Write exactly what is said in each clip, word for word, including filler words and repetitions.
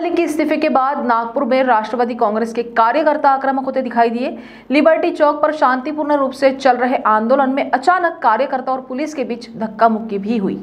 मलिक के इस्तीफे के बाद नागपुर में राष्ट्रवादी कांग्रेस के कार्यकर्ता आक्रामक होते दिखाई दिए। लिबर्टी चौक पर शांतिपूर्ण रूप से चल रहे आंदोलन में अचानक कार्यकर्ता और पुलिस के बीच धक्का मुक्की भी हुई।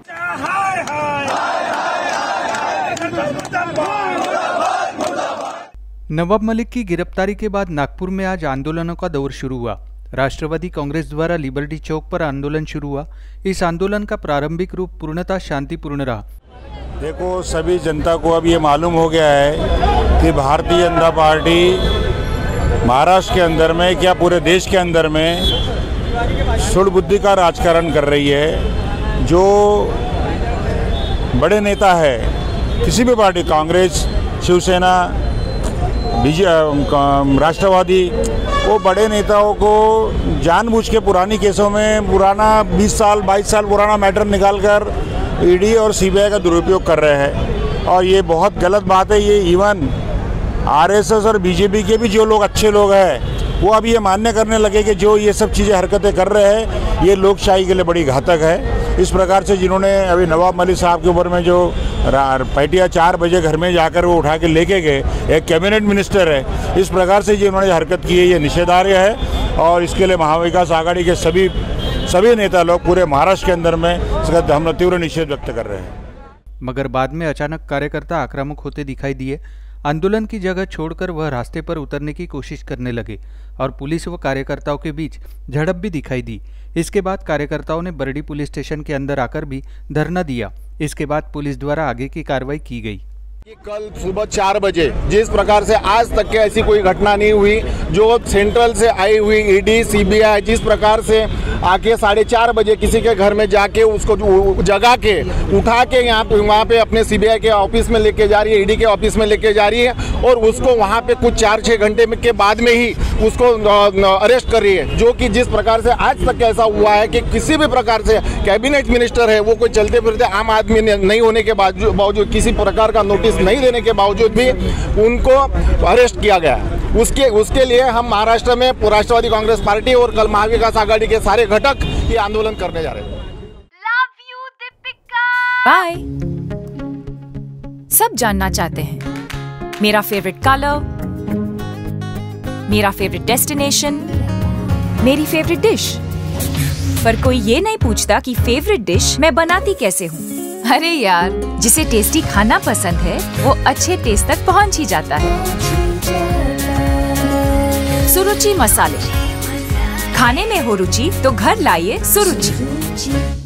नवाब मलिक की गिरफ्तारी के बाद नागपुर में आज आंदोलनों का दौर शुरू हुआ। राष्ट्रवादी कांग्रेस द्वारा लिबर्टी चौक पर आंदोलन शुरू हुआ। इस आंदोलन का प्रारंभिक रूप पूर्णतः शांतिपूर्ण रहा। देखो, सभी जनता को अब ये मालूम हो गया है कि भारतीय जनता पार्टी महाराष्ट्र के अंदर में क्या पूरे देश के अंदर में सुड़बुद्धि का राजकारण कर रही है। जो बड़े नेता है किसी भी पार्टी, कांग्रेस, शिवसेना, बीजेपी, राष्ट्रवादी, वो बड़े नेताओं को जानबूझ के पुरानी केसों में पुराना बीस साल बाईस साल पुराना मैटर निकालकर ईडी और सीबीआई का दुरुपयोग कर रहे हैं और ये बहुत गलत बात है। ये इवन आरएसएस और बीजेपी के भी जो लोग अच्छे लोग हैं वो अब ये मान्य करने लगे कि जो ये सब चीज़ें हरकतें कर रहे हैं ये लोकशाही के लिए बड़ी घातक है। इस प्रकार से जिन्होंने अभी नवाब मलिक साहब के ऊपर में जो पैटिया चार बजे घर में जाकर वो उठा के लेके गए, एक कैबिनेट मिनिस्टर है, इस प्रकार से जिन्होंने हरकत की है ये निषेधार्ह है और इसके लिए महाविकास आघाड़ी के सभी सभी नेता लोग पूरे महाराष्ट्र के अंदर में इसका हम तीव्र निषेध व्यक्त कर रहे हैं। मगर बाद में अचानक कार्यकर्ता आक्रामक होते दिखाई दिए। आंदोलन की जगह छोड़कर वह रास्ते पर उतरने की कोशिश करने लगे और पुलिस व कार्यकर्ताओं के बीच झड़प भी दिखाई दी। इसके बाद कार्यकर्ताओं ने बरडी पुलिस स्टेशन के अंदर आकर भी धरना दिया। इसके बाद पुलिस द्वारा आगे की कार्रवाई की गई। कल सुबह चार बजे जिस प्रकार से आज तक के ऐसी कोई घटना नहीं हुई, जो सेंट्रल से आई हुई ईडी सीबीआई जिस प्रकार से आके साढ़े चार बजे किसी के घर में जाके उसको जगा के उठा के यहाँ पे वहाँ पे अपने सीबीआई के ऑफिस में लेके जा रही है, ईडी के ऑफिस में लेके जा रही है और उसको वहाँ पे कुछ चार छः घंटे के बाद में ही उसको अरेस्ट कर रही है। जो कि जिस प्रकार से आज तक ऐसा हुआ है कि किसी भी प्रकार से कैबिनेट मिनिस्टर है वो कोई चलते फिरते आम आदमी नहीं होने के बावजूद किसी प्रकार का नोटिस नहीं देने के बावजूद भी उनको अरेस्ट किया गया। उसके उसके लिए हम महाराष्ट्र में राष्ट्रवादी कांग्रेस पार्टी और कल महाविकास आघाड़ी के सारे घटक ये आंदोलन करने जा रहे हैं। Love you Deepika. बाय। सब जानना चाहते हैं मेरा फेवरेट कलर, मेरा फेवरेट डेस्टिनेशन, मेरी फेवरेट डिश, पर कोई ये नहीं पूछता कि फेवरेट डिश मैं बनाती कैसे हूँ। अरे यार, जिसे टेस्टी खाना पसंद है वो अच्छे टेस्ट तक पहुंच ही जाता है। सुरुचि मसाले, खाने में हो रुचि तो घर लाइए सुरुचि।